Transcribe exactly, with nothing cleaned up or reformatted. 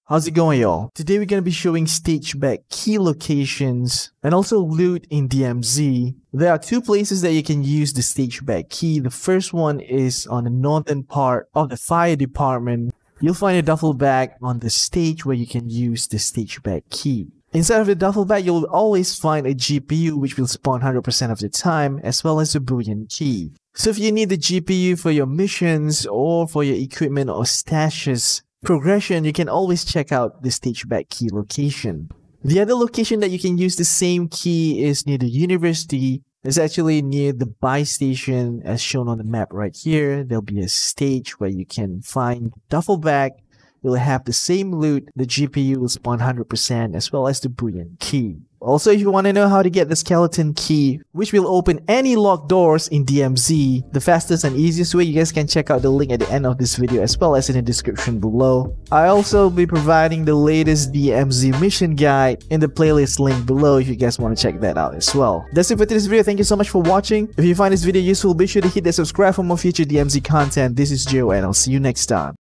How's it going, y'all? Today we're gonna be showing stage back key locations and also loot in D M Z. There are two places that you can use the stage back key. The first one is on the northern part of the fire department. You'll find a duffel bag on the stage where you can use the stage back key. Inside of the duffel bag, you'll always find a G P U which will spawn one hundred percent of the time, as well as a bullion key. So if you need the G P U for your missions or for your equipment or stashes progression, you can always check out the stage back key location. The other location that you can use the same key is near the university. It's actually near the buy station as shown on the map right here. There'll be a stage where you can find the duffel bag. You'll have the same loot, the G P U will spawn one hundred percent, as well as the bullion key. Also, if you want to know how to get the skeleton key, which will open any locked doors in D M Z, the fastest and easiest way, you guys can check out the link at the end of this video as well as in the description below. I also will be providing the latest D M Z mission guide in the playlist link below if you guys want to check that out as well. That's it for today's video. Thank you so much for watching. If you find this video useful, be sure to hit the subscribe for more future D M Z content. This is Joe and I'll see you next time.